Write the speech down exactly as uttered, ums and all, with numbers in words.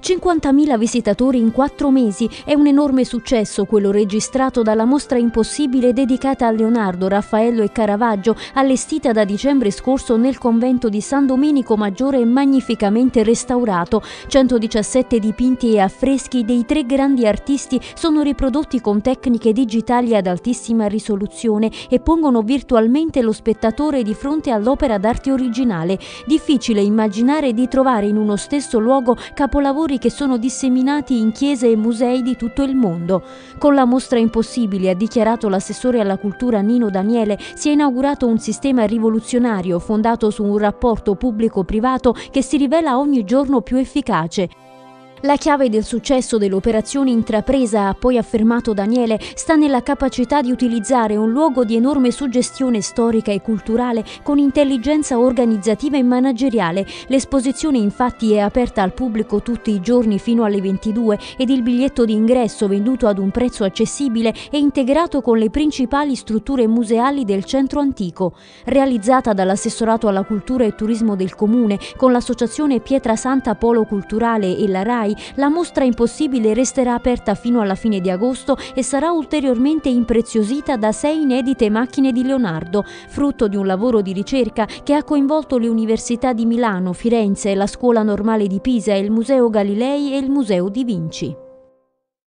cinquantamila visitatori in quattro mesi, è un enorme successo quello registrato dalla Mostra Impossibile dedicata a Leonardo, Raffaello e Caravaggio, allestita da dicembre scorso nel convento di San Domenico Maggiore e magnificamente restaurato. centodiciassette dipinti e affreschi dei tre grandi artisti sono riprodotti con tecniche digitali ad altissima risoluzione e pongono virtualmente lo spettatore di fronte all'opera d'arte originale. Difficile immaginare di trovare in uno stesso luogo capolavori che sono disseminati in chiese e musei di tutto il mondo. Con la Mostra Impossibile, ha dichiarato l'assessore alla cultura Nino Daniele, si è inaugurato un sistema rivoluzionario fondato su un rapporto pubblico-privato che si rivela ogni giorno più efficace. La chiave del successo dell'operazione intrapresa, ha poi affermato Daniele, sta nella capacità di utilizzare un luogo di enorme suggestione storica e culturale con intelligenza organizzativa e manageriale. L'esposizione infatti è aperta al pubblico tutti i giorni fino alle ventidue ed il biglietto d'ingresso, venduto ad un prezzo accessibile, è integrato con le principali strutture museali del centro antico. Realizzata dall'assessorato alla cultura e turismo del comune con l'associazione Pietrasanta Polo Culturale e la RAI, la Mostra Impossibile resterà aperta fino alla fine di agosto e sarà ulteriormente impreziosita da sei inedite macchine di Leonardo, frutto di un lavoro di ricerca che ha coinvolto le università di Milano, Firenze, la Scuola Normale di Pisa, il Museo Galilei e il Museo di Vinci.